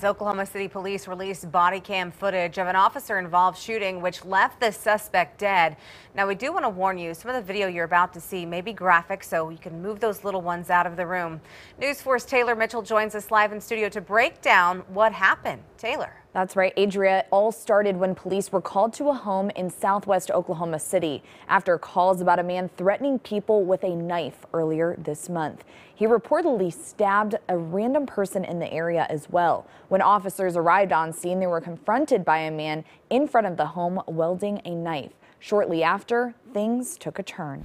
Oklahoma City police released body cam footage of an officer-involved shooting which left the suspect dead. Now, we do want to warn you, some of the video you're about to see may be graphic, so you can move those little ones out of the room. News 4's Taylor Mitchell joins us live in studio to break down what happened. Taylor. That's right, Adria. It all started when police were called to a home in southwest Oklahoma City after calls about a man threatening people with a knife earlier this month. He reportedly stabbed a random person in the area as well. When officers arrived on scene, they were confronted by a man in front of the home wielding a knife. Shortly after, things took a turn.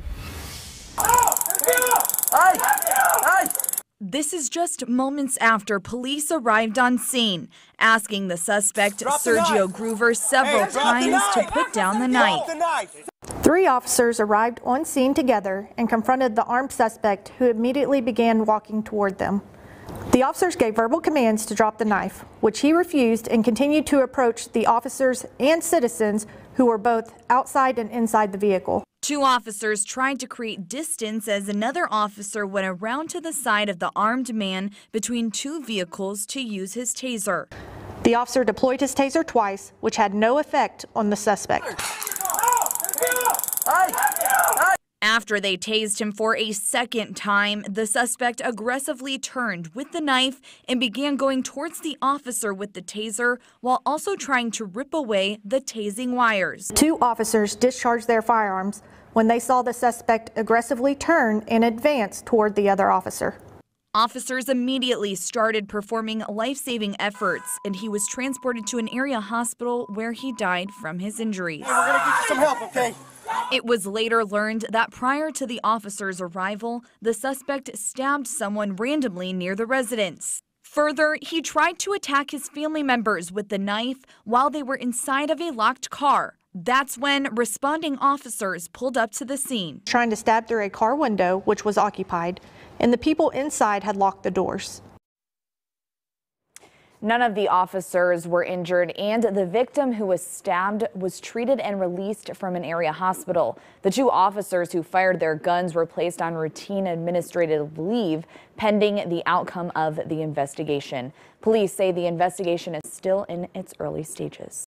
This is just moments after police arrived on scene, asking the suspect, Sergio Groover, several times to put down the knife. 3 officers arrived on scene together and confronted the armed suspect, who immediately began walking toward them. The officers gave verbal commands to drop the knife, which he refused, and continued to approach the officers and citizens who were both outside and inside the vehicle. 2 officers tried to create distance as another officer went around to the side of the armed man between 2 vehicles to use his taser. The officer deployed his taser twice, which had no effect on the suspect. After they tased him for a second time, the suspect aggressively turned with the knife and began going towards the officer with the taser while also trying to rip away the tasing wires. 2 officers discharged their firearms when they saw the suspect aggressively turn and advance toward the other officer. Officers immediately started performing life-saving efforts, and he was transported to an area hospital where he died from his injuries. Hey, we're gonna get you some help, okay? It was later learned that prior to the officer's arrival, the suspect stabbed someone randomly near the residence. Further, he tried to attack his family members with the knife while they were inside of a locked car. That's when responding officers pulled up to the scene. Trying to stab through a car window, which was occupied, and the people inside had locked the doors. None of the officers were injured, and the victim who was stabbed was treated and released from an area hospital. The 2 officers who fired their guns were placed on routine administrative leave pending the outcome of the investigation. Police say the investigation is still in its early stages.